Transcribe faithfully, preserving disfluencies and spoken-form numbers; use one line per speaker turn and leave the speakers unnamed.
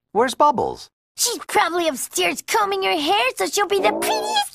Where's Bubbles?
She's probably upstairs combing her hair so she'll be the prettiest